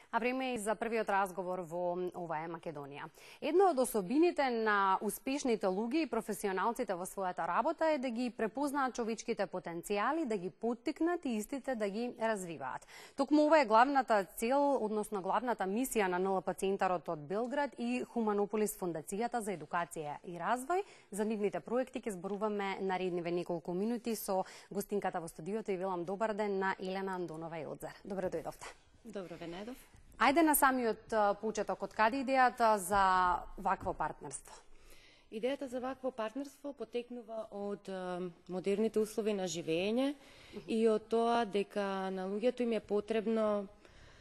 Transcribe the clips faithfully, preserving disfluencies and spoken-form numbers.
А време и за првиот разговор во ова е Македонија. Едно од особините на успешните луѓе и професионалците во својата работа е да ги препознаат човечките потенцијали, да ги поттикнат и истите да ги развиваат. Токму ова е главната цел, односно главната мисија на ен ел пи Центарот од Белград и Хуманополис Фондацијата за едукација и развој. За нивните проекти ќе зборуваме наредниве неколку минути со гостинката во студиото и велам добар ден на Елена Андонова Елзер. Добре дојдовте. Добро ве најдов. Ајде на самиот почеток, од каде идејата за вакво партнерство? Идејата за вакво партнерство потекнува од модерните услови на живење и од тоа дека на луѓето им е потребно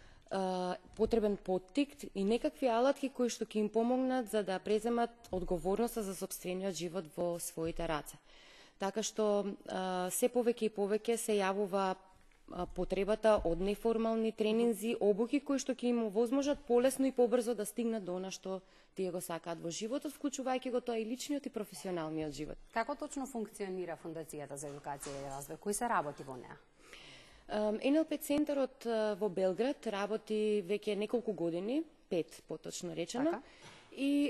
потребен поттик и некакви алатки кои што ќе им помогнат за да преземат одговорноста за сопствениот живот во своите раце. Така што се повеќе и повеќе се јавува потребата од неформални тренинзи, обуки кои што ќе им овозможат полесно и побрзо да стигнат до она што тие го сакаат во животот, вклучувајќи го тоа и личниот и професионалниот живот. Како точно функционира Фондацијата за едукација и развој? Кои се работи во неа? ен ел пи Центарот во Белград работи веќе неколку години, пет поточно речено, така? И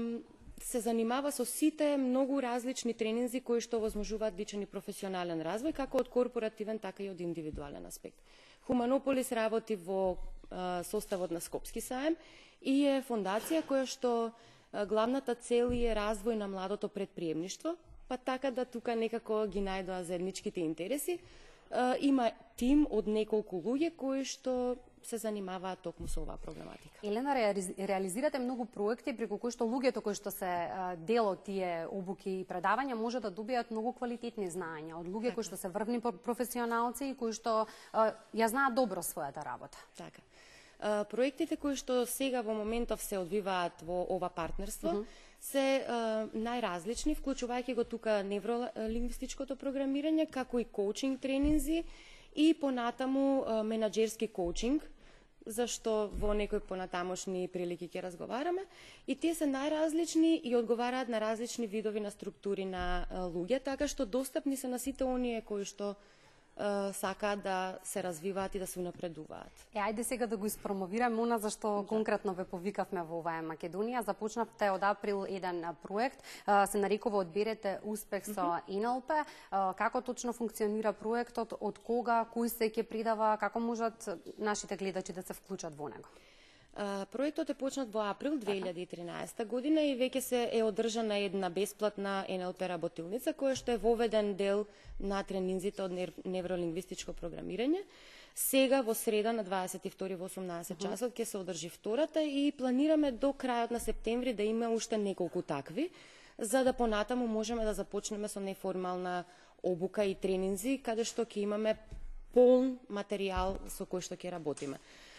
се занимава со сите многу различни тренинзи кои што овозможуваат личен и професионален развој, како од корпоративен, така и од индивидуален аспект. Хуманополис работи во составот на Скопски саем и е фондација која што главната цел е развој на младото предприемништво, па така да тука некако ги најдоа заедничките интереси. Има тим од неколку луѓе кои што се занимаваат токму со оваа проблематика. Елена, реализирате многу проекти преку кои што луѓето кои што се дел од тие обуки и предавања може да добијат многу квалитетни знаења од луѓе така, кои што се врвни професионалци и кои што ја знаат добро својата работа. Така. Проектите кои што сега во моментов се одвиваат во ова партнерство mm -hmm. се најразлични, вклучувајќи го тука невролингвистичкото програмирање, како и коучинг тренинзи и понатаму менаџерски коучинг, зашто во некои понатамошни прилики ќе разговараме, и тие се најразлични и одговараат на различни видови на структури на луѓе, така што достапни се на сите оние кои што сакаат да се развиваат и да се унапредуваат. Е, ајде сега да го испромовираме она за што да. Конкретно ве повикавме во оваа Македонија. Започнавте од април еден проект, се нарекува Одберете успех со ен ел пи. Како точно функционира проектот, од кога, кој се ќе предава, како можат нашите гледачи да се вклучат во него? Проектот е почнат во април две илјади и тринаесета година и веќе се е одржана една бесплатна ен ел пи работилница која што е воведен дел на тренинзите од невролингвистичко програмирање. Сега во среда на дваесет и втори во осумнаесет часот ќе се одржи втората и планираме до крајот на септември да има уште неколку такви, за да понатаму можеме да започнеме со неформална обука и тренинзи каде што ќе имаме полн материјал со кој што ќе работиме.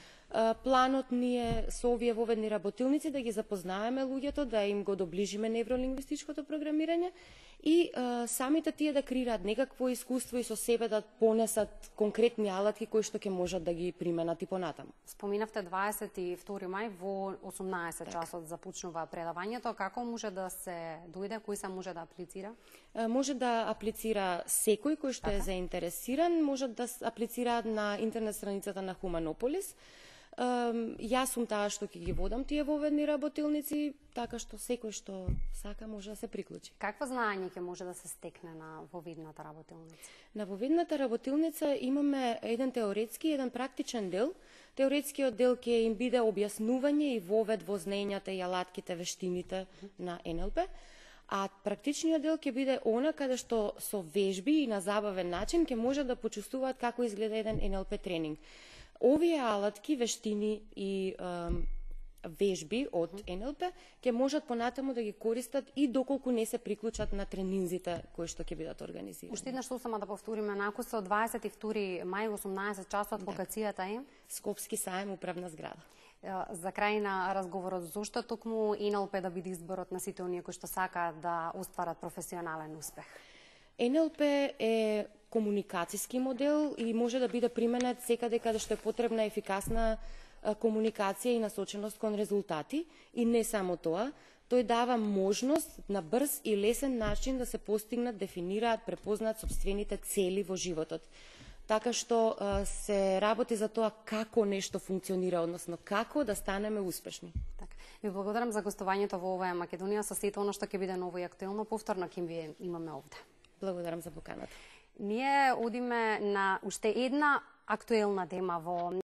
Планот ни е со овие воведни работилници да ги запознаеме луѓето, да им го доближиме невролингвистичкото програмирање и а, самите тие да креираат некакво искуство и со себе да понесат конкретни алатки кои што ќе можат да ги применат и понатаму. Споминавте дваесет и втори мај во осумнаесет часот започнува предавањето. Како може да се дојде, кој се може да аплицира? А, може да аплицира секој кој што така? Е заинтересиран, може да аплицираат на интернет страницата на Хуманополис. Um, јас сум таа што ќе ги водам тие воведни работилници, така што секој што сака може да се приклучи. Каква знаење ќе може да се стекне на воведната работилница? На воведната работилница имаме еден теоретски и еден практичен дел. Теоретскиот дел ќе им биде објаснување и вовед во знаењата и алатките, вештините на ен ел пи, а практичниот дел ќе биде она каде што со вежби и на забавен начин ќе може да почувствуваат како изгледа еден ен ел пи тренинг. Овие алатки, вештини и е, вежби од ен ел пи ќе можат понатаму да ги користат и доколку не се приклучат на тренинзите кои што ќе бидат организирани. Уште еднаш сама да повториме, накусо дваесет и втори мај осумнаесет часот, да. Локацијата е Скопски саем, управна зграда. За крај на разговорот, зошто токму ен ел пи да биде изборот на сите оние кои што сакаат да остварат професионален успех? ен ел пи е комуникацијски модел и може да биде применет секаде каде што е потребна ефикасна комуникација и насоченост кон резултати. И не само тоа, тој дава можност на брз и лесен начин да се постигнат, дефинираат, препознаат сопствените цели во животот. така што се работи за тоа како нешто функционира, односно како да станеме успешни. Така. Ви благодарам за гостувањето во оваа Македонија, со сето оно што ќе биде ново и актуелно, повторно ќе ви имаме овде. Благодарам за поканата. Ние одиме на уште една актуелна тема во